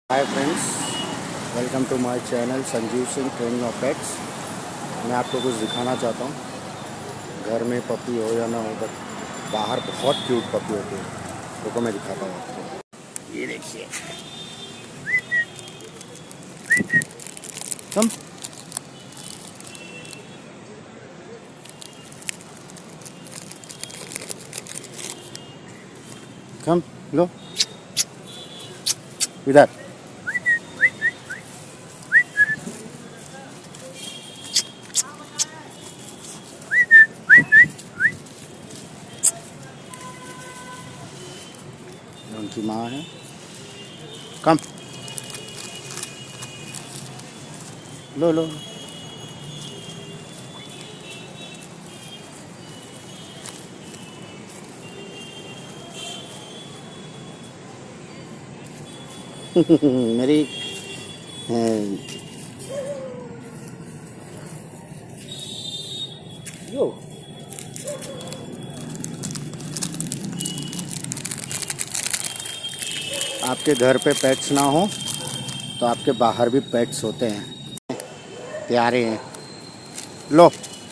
Hi friends, welcome to my channel Sanjeev Singh training of pets. मैं आपको कुछ दिखाना चाहता हूँ। घर में पपी हो या ना हो, बट बाहर बहुत क्यूट पपी होती है। देखो मैं दिखाता हूँ आपको। ये देखिए, कम कम लो इधर। उनकी माँ है। कम लो लो मेरी यो आपके घर पे पेट्स ना हो तो आपके बाहर भी पेट्स होते हैं, प्यारे हैं। लो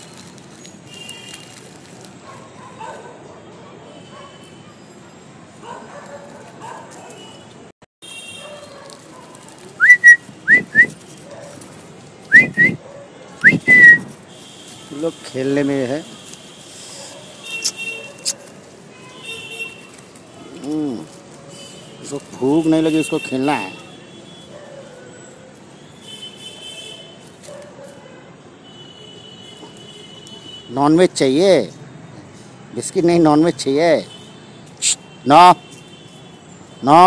लोग खेलने में है। उसको भूख नहीं लगी, उसको खेलना है। नॉनवेज चाहिए, बिस्किट नहीं, नॉनवेज चाहिए। No no,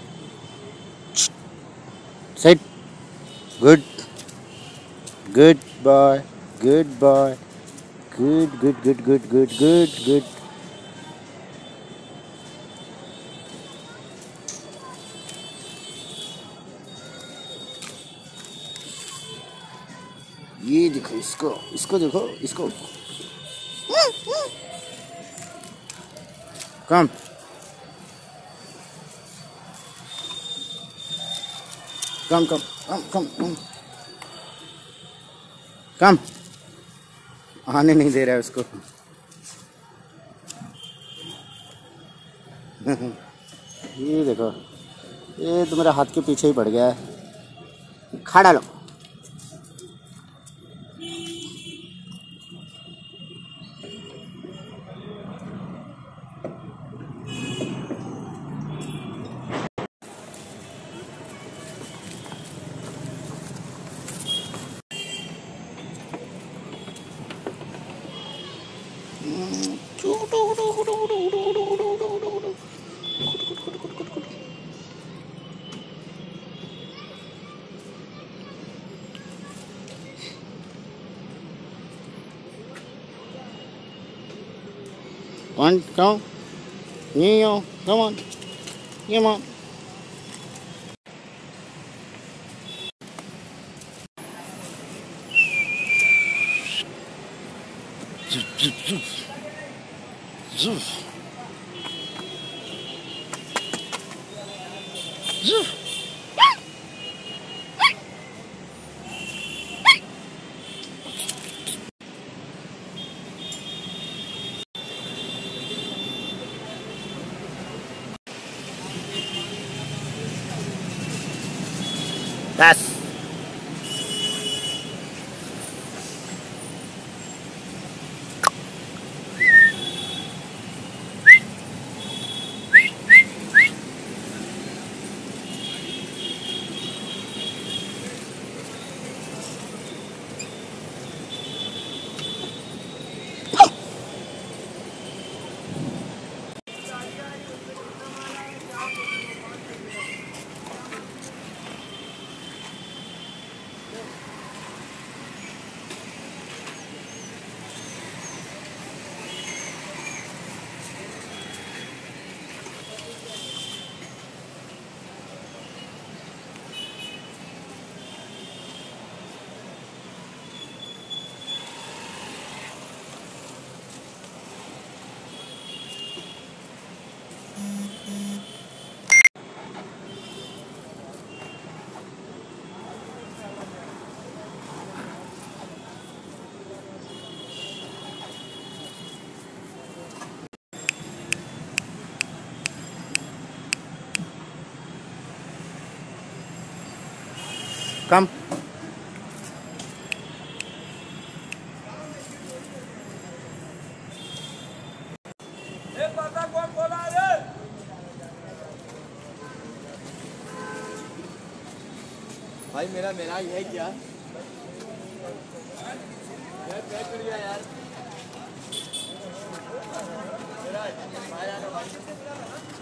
sit, good good boy, good boy, good good good good good good good. ये देखो, इसको इसको देखो, इसको। कम कम कम कम कम कम कम। आने नहीं दे रहा है उसको। ये देखो, ये तो मेरे हाथ के पीछे ही पड़ गया है। खा डालो। One, go. Neo, come on. Come on. Yes. कम। भाई मेरा ये है क्या यार